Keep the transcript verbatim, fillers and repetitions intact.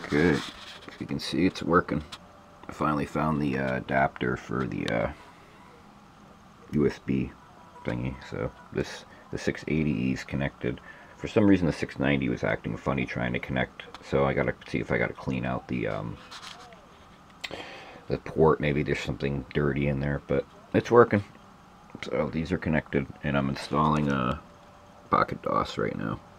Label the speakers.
Speaker 1: Okay, if you can see, it's working. I finally found the uh, adapter for the uh, U S B thingy. So this the six eighty is connected. For some reason, the six ninety was acting funny trying to connect. So I gotta see if I gotta clean out the um, the port. Maybe there's something dirty in there, but it's working. So these are connected, and I'm installing a Pocket DOS right now.